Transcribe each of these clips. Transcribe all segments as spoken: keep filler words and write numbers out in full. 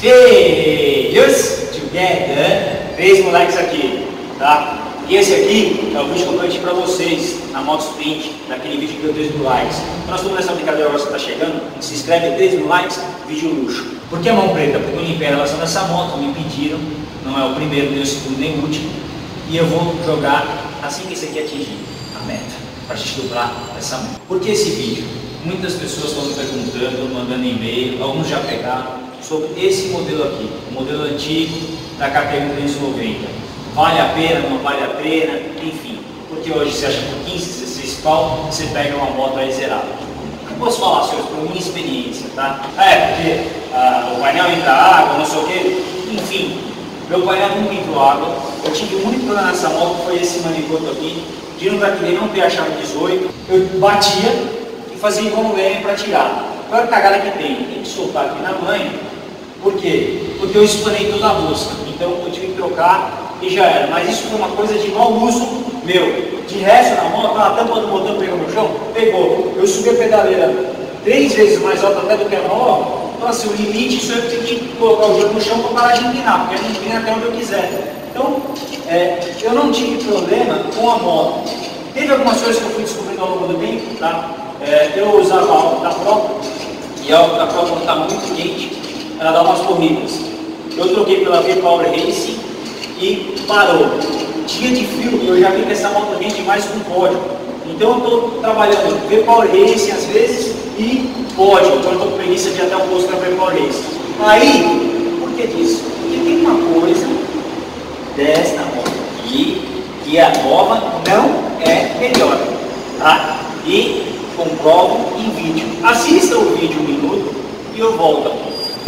Filhos together, três moleques aqui, tá? E esse aqui é o vídeo que eu prometi pra vocês na Moto Sprint, naquele vídeo que deu três mil likes. Então nós estamos nessa brincadeira agora que tá chegando, se inscreve em três mil likes, vídeo luxo. Por que a mão preta? Porque eu limpei a relação dessa moto, me pediram, não é o primeiro, nem o segundo, nem o último. E eu vou jogar assim que esse aqui atingir a meta, pra gente dobrar essa moto. Por que esse vídeo? Muitas pessoas estão me perguntando, mandando e-mail, alguns já pegaram, sobre esse modelo aqui, o modelo antigo da K T M trezentos e noventa. Vale a pena, não vale a pena, enfim, porque hoje você acha por quinze, dezesseis pau, você pega uma moto aí zerada. O que eu posso falar, senhores, por minha experiência, tá? É, porque ah, o painel entra água, não sei o que, enfim, meu painel nunca entrou água. Eu tive um único problema nessa moto, foi esse manicoto aqui, de não daquele não ter a chave dezoito, eu batia e fazia igual um leme para tirar. Qual é a cagada que tem? Tem que soltar aqui na manha. Por quê? Porque eu espanei toda a rosca, então eu tive que trocar e já era. Mas isso foi uma coisa de mau uso meu. De resto na moto, a tampa do motor pegou no chão? Pegou. Eu subi a pedaleira três vezes mais alta até do que a nova. Então assim, o limite, isso eu tenho que colocar o jogo no chão para parar de inclinar, porque a gente inclina até onde eu quiser. Então, é, eu não tive problema com a moto. Teve algumas coisas que eu fui descobrindo ao longo do tempo, tá? É, eu usava a álcool da Pro, e a álcool da Pro quando está muito quente, ela dá umas corridas. Eu troquei pela V-Power Racing e parou. Dia de frio, eu já vi que essa moto rende mais com pódio. Então eu estou trabalhando V-Power Racing às vezes e pódio. Então eu estou com preguiça de ir até o posto da V-Power Racing. Aí, por que disso? Porque tem uma coisa desta moto aqui, que a nova não é melhor, tá? E comprovo em vídeo. Assista o vídeo um minuto e eu volto aqui.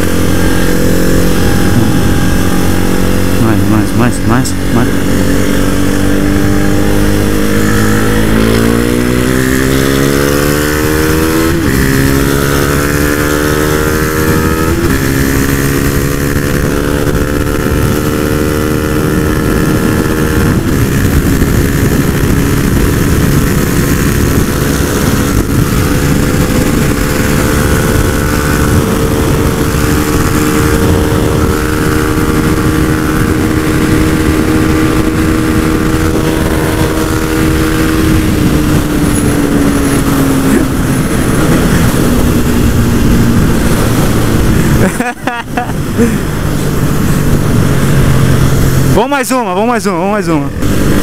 Mais, mais, mais, mais, mais. Vamos mais uma, vamos mais uma, vamos mais uma.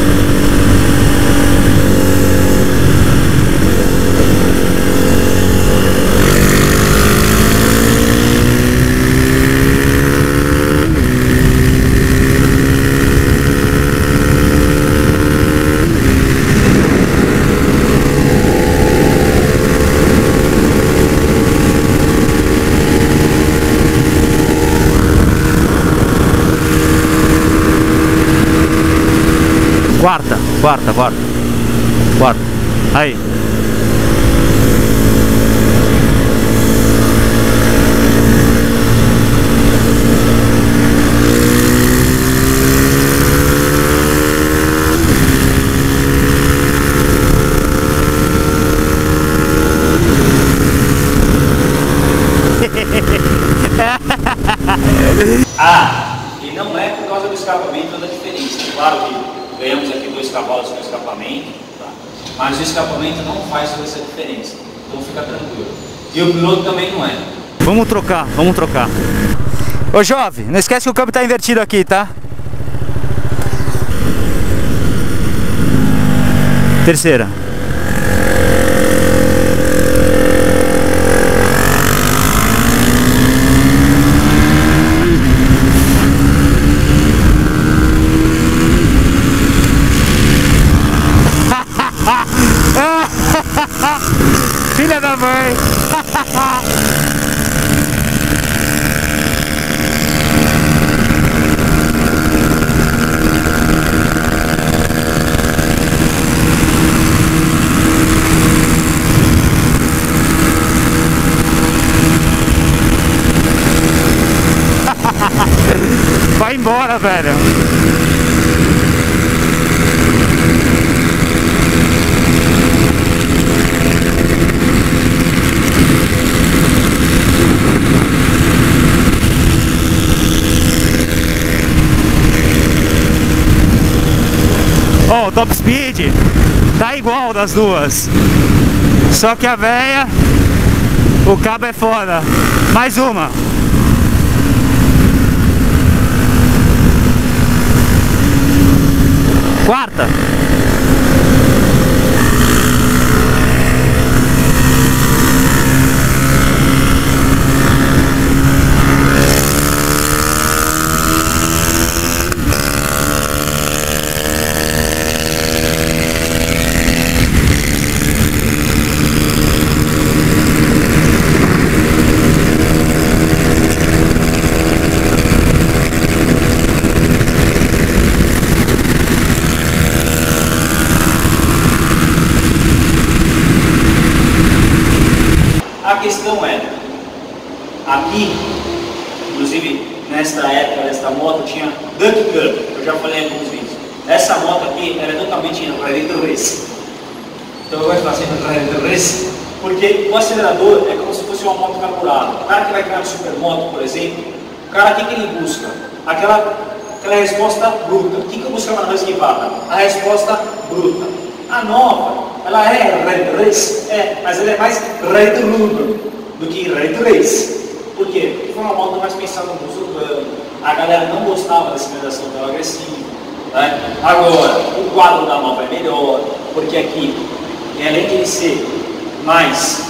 Quarta, quarta, quarta, quarta. Aí. Ah, e não é por causa do escapamento da diferença. Claro que ganhamos aqui dois cavalos com escapamento, tá? Mas o escapamento não faz toda essa diferença, então fica tranquilo. E o piloto também não é. Vamos trocar, vamos trocar. Ô jovem, não esquece que o câmbio tá invertido aqui, tá? Terceira. Filha da mãe! Vai embora, velho! Ó, o top speed tá igual das duas. Só que a véia, o cabo é foda. Mais uma. Quarta. A questão é, aqui, inclusive nesta época desta moto tinha duck curve, eu já falei em alguns vídeos. Essa moto aqui ela é totalmente radiator race. Então eu gosto de fazer radiator race porque o acelerador é como se fosse uma moto carburada. O cara que vai criar uma supermoto, por exemplo, o cara, o que, que ele busca? Aquela, aquela resposta bruta. O que, que eu buscava na Husky Vaca? A resposta bruta. A nova, ela é radiator race, é, mas ela é mais radiator do que radiator race. Por quê? Porque foi uma moto mais pensada no uso urbano. A galera não gostava da aceleração tão agressiva. Né? Agora, o quadro da nova é melhor, porque aqui, além de ele ser mais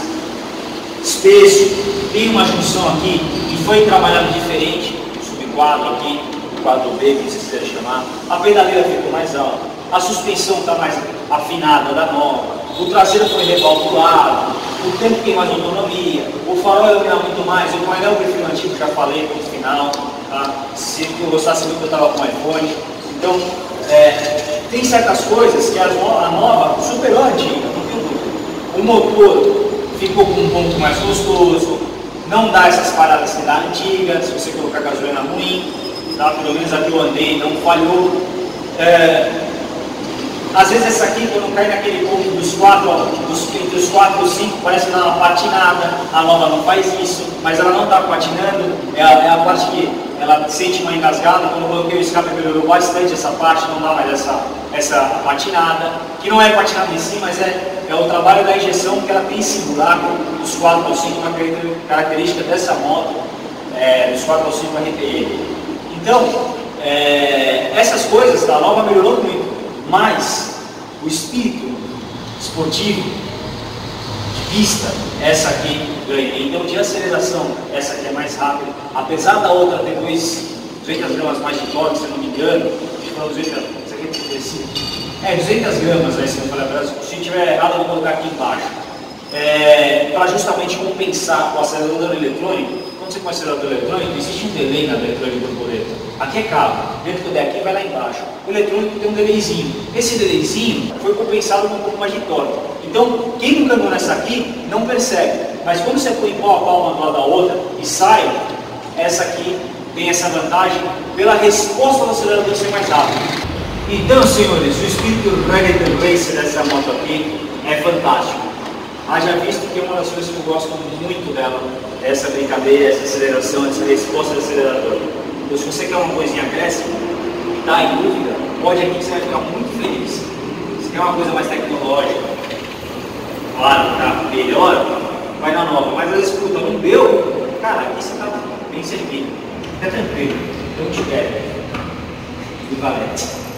espesso, tem uma junção aqui que foi trabalhado diferente, o subquadro aqui, o quadro B, que vocês quiserem chamar. A pedaleira ficou mais alta, a suspensão está mais afinada da nova, o traseiro foi rebalculado, o tempo tem mais autonomia, o farol ilumina muito mais, o painel eu prefiro antigo, já falei no final, tá? Se eu gostasse muito eu estava com o iPhone. Então, é, tem certas coisas que a nova superou a antiga, não tem dúvida. O motor ficou com um ponto mais gostoso, não dá essas paradas que dá a antiga, se você colocar gasolina ruim, tá? Pelo menos aqui eu andei, não falhou. É, às vezes essa aqui, quando cai naquele ponto dos quatro, dos, entre os quatro e os cinco, parece que dá uma patinada, a nova não faz isso, mas ela não está patinando, é a, é a parte que ela sente uma engasgada. Quando eu coloquei o escape melhorou bastante essa parte, não dá mais essa, essa patinada, que não é patinada em si, mas é, é o trabalho da injeção que ela tem esse buraco dos quatro ou cinco, uma característica dessa moto, é, dos quatro ou cinco R P M. Então, é, essas coisas, a nova melhorou muito. Mas o espírito esportivo de pista, essa aqui ganha. Então de aceleração, essa aqui é mais rápida. Apesar da outra ter duzentas gramas mais de torque, se eu não me engano, acho que foi duzentas, isso aqui é duzentas gramas, né, se não falar a verdade. Se tiver errado, eu vou colocar aqui embaixo. É, para justamente compensar o acelerador eletrônico. Quando você põe o acelerador eletrônico, existe um delay na eletrônica do borboleta. Aqui é cabo, dentro do daqui vai lá embaixo. O eletrônico tem um delayzinho. Esse delayzinho foi compensado com um pouco mais de torque. Então, quem nunca andou nessa aqui não percebe. Mas quando você põe pau a pau uma do lado da outra e sai, essa aqui tem essa vantagem pela resposta do acelerador ser mais rápido. Então, senhores, o espírito Radiator Racer dessa moto aqui é fantástico. Haja visto que é uma das coisas que eu gosto muito dela, essa brincadeira, essa aceleração, essa resposta do acelerador. Então, se você quer uma coisinha agressiva, está em dúvida, pode aqui que você vai ficar muito feliz. Se quer uma coisa mais tecnológica, claro, tá melhor, vai na nova. Mas às vezes, puta, não deu, cara, aqui você está bem servido, fica tranquilo, eu te quero. E valeu.